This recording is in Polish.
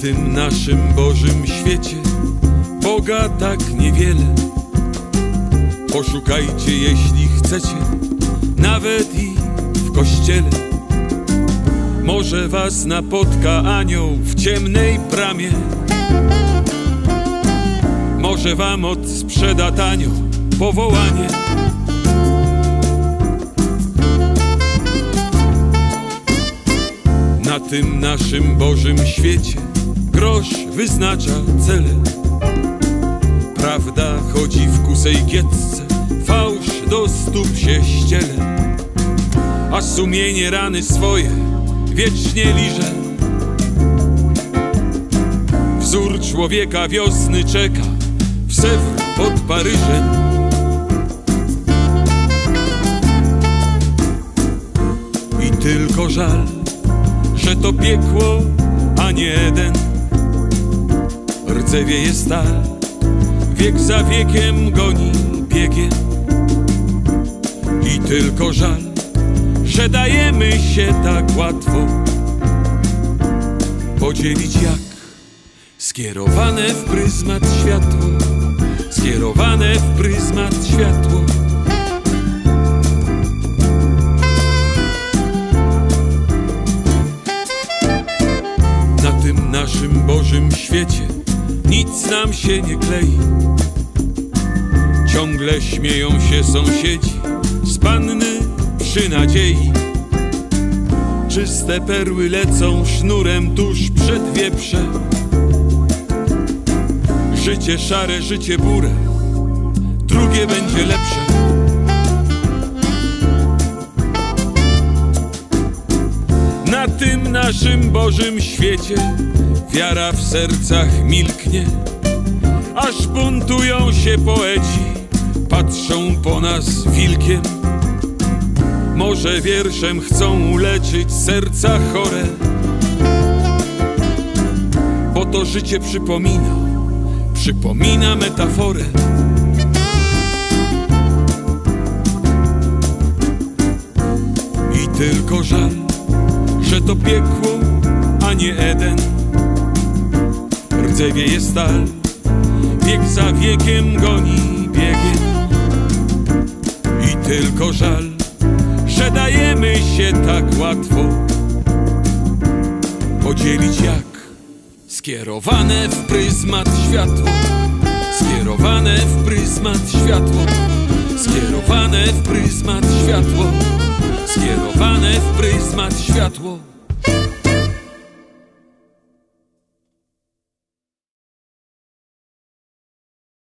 tym naszym Bożym świecie Boga tak niewiele. Poszukajcie, jeśli chcecie, nawet i w kościele. Może was napotka anioł w ciemnej bramie, może wam odsprzeda tanio powołanie. Na tym naszym Bożym świecie grosz wyznacza cele. Prawda chodzi w kusej giecce, fałsz do stóp się ściele. A sumienie rany swoje wiecznie liże. Wzór człowieka wiosny czeka w Sewr pod Paryżem. I tylko żal, że to piekło, a nie Eden. Rdzewieje stal, wiek za wiekiem goni biegiem. I tylko żal, że dajemy się tak łatwo podzielić jak skierowane w pryzmat światło, skierowane w pryzmat światło. Na tym naszym Bożym świecie nic nam się nie klei. Ciągle śmieją się sąsiedzi z panny przy nadziei. Czyste perły lecą sznurem tuż przed wieprze. Życie szare, życie burę, drugie będzie lepsze. Na tym naszym Bożym świecie wiara w sercach milknie, aż buntują się poeci, patrzą po nas wilkiem. Może wierszem chcą uleczyć serca chore, bo to życie przypomina metaforę. I tylko żal, że to piekło, a nie Eden. Rdzewieje stal, wiek za wiekiem goni biegiem. I tylko żal, że dajemy się tak łatwo podzielić jak skierowane w pryzmat światło, skierowane w pryzmat światło, skierowane w pryzmat światło, skierowane w pryzmat światło.